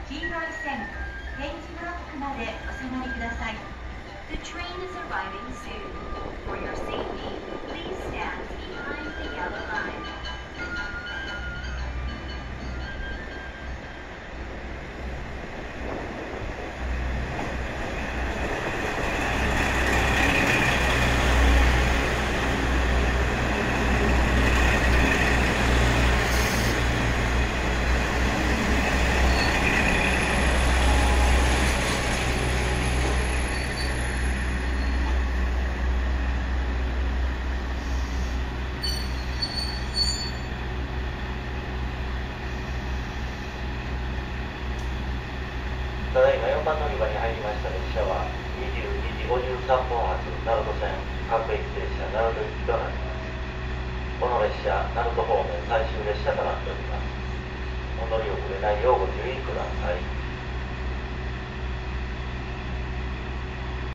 黄色い線、点字ブロックまでお下がりください。The train is arriving soon. For your safety, please stand behind the yellow line. ただいま4番乗り場に入りました列車は22時53分発鳴門線各駅停車鳴門行きとなります。この列車、鳴門方面最終列車となっております。お乗り遅れないようご注意ください。